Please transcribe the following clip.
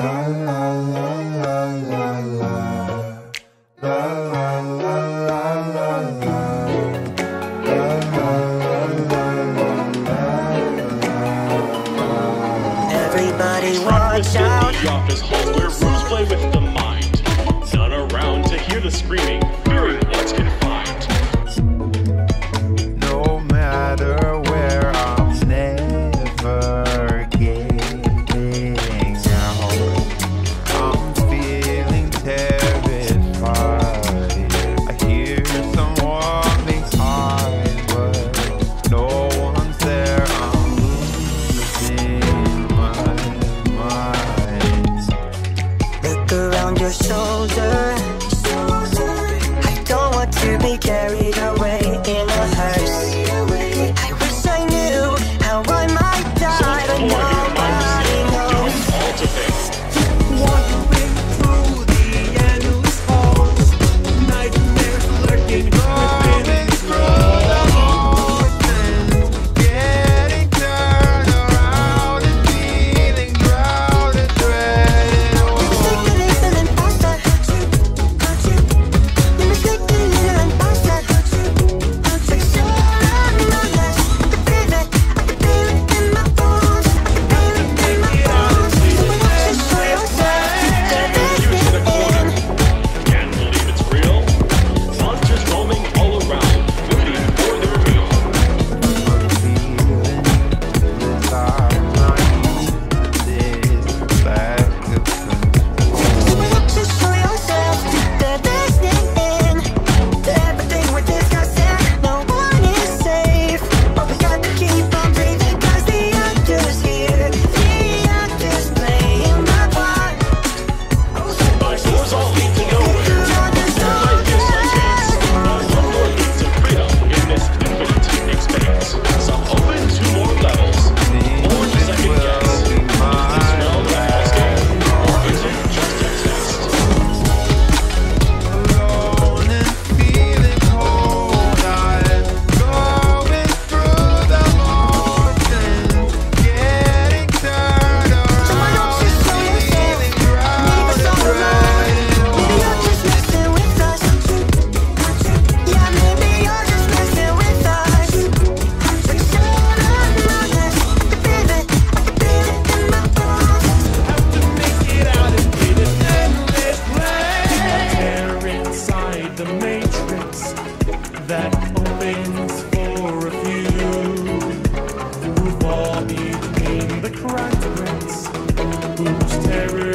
Everybody watch out. The office halls where rooms play with the mind. None around to hear the screaming, fearing what's confined. No matter where, I'm never getting out. I'm feeling terrified. I hear someone behind, but no one's there. I'm losing my mind. Look around your shoulder. I don't want to be carried away in a hearse. I wish I knew how I might die, but nobody knows. Wandering through the endless halls, nightmares lurking within Through the mountains, getting turned around and feeling crowded, dreaded. Can't believe it's real. Monsters roaming all around, waiting for their meal. But doors all lead to nowhere. There might be some chance, but one door leads to freedom in this infinite expanse. Some open to more levels, more to second guess. Is this realm a hellscape, or is it just a test? Alone and feeling cold, I'm going through the mountains, getting turned around and feeling crowded, dreaded. make it out into this endless land. Tear inside the matrix that opens for a few who fall between the cracked bricks, whose terror